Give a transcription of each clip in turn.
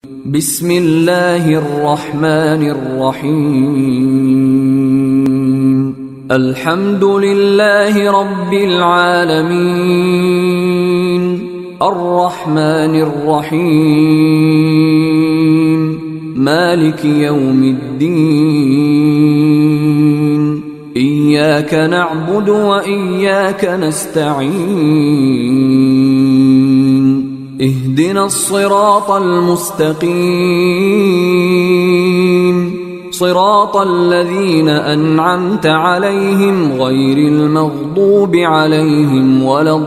بسم الله الرحمن الرحيم الحمد لله رب العالمين الرحمن الرحيم مالك يوم الدين إياك نعبد وإياك نستعين اهدنا الصراط المستقيم صراط الذين أنعمت عليهم غير المغضوب عليهم ولا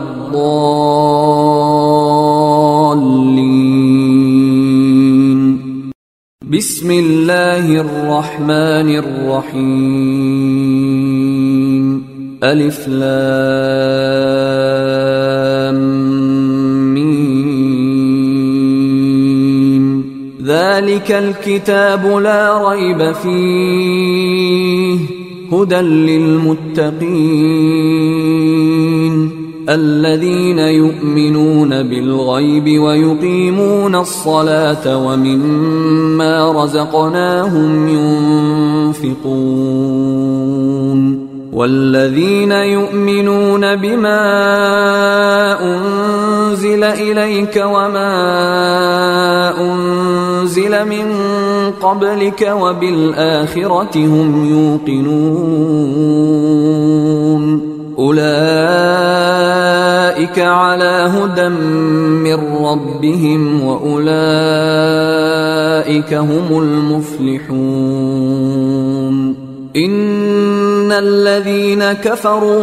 الضالين بسم الله الرحمن الرحيم ألف لام ذلك الكتاب لا ريب فيه هدى للمتقين الذين يؤمنون بالغيب ويقيمون الصلاة ومما رزقناهم ينفقون والذين يؤمنون بما أنزل إليك وما أنزل من قبلك وبالآخرة هم يوقنون أولئك على هدى من ربهم وأولئك هم المفلحون إن الذين كفروا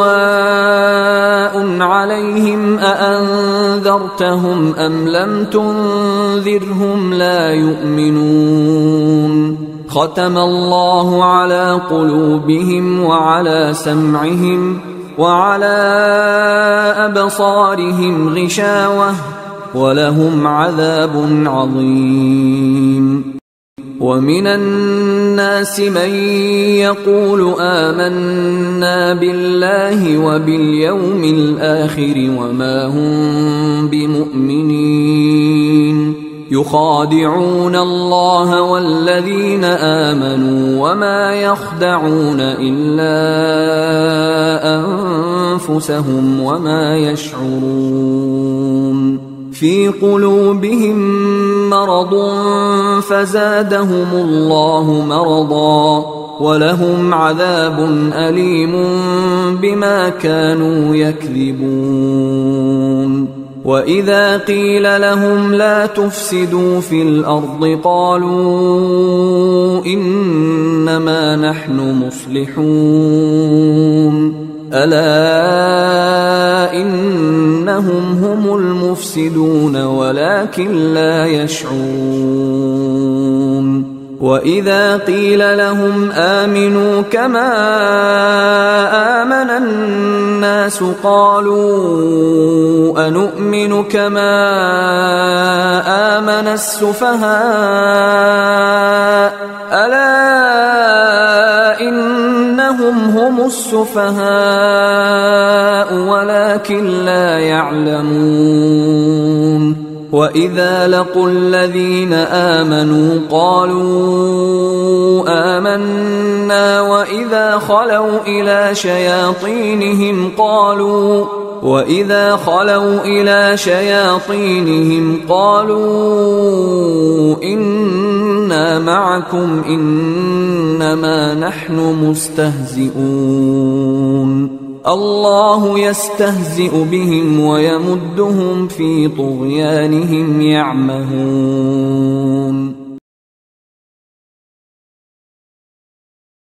سواء عليهم أأنذرتهم أم لم تنذرهم لا يؤمنون ختم الله على قلوبهم وعلى سمعهم وعلى أبصارهم غشاوة ولهم عذاب عظيم ومن الناس من يقول آمنا بالله وباليوم الآخر وما هم بمؤمنين يخادعون الله والذين آمنوا وما يخدعون إلا أنفسهم وما يشعرون في قلوبهم مرض فزادهم الله مرضا ولهم عذاب أليم بما كانوا يكذبون وإذا قيل لهم لا تفسدوا في الأرض قالوا إنما نحن مصلحون ألا إنهم هم المفسدون ولكن لا يشعرون وإذا قيل لهم آمنوا كما آمن الناس قالوا أنؤمن كما آمن السفهاء ألا إنهم هم السفهاء ولكن لا يعلمون وإذا لقوا الذين آمنوا قالوا آمنا وإذا خلوا إلى شياطينهم قالوا إنا معكم إنما نحن مستهزئون الله يستهزئ بهم ويمدهم في طغيانهم يعمهون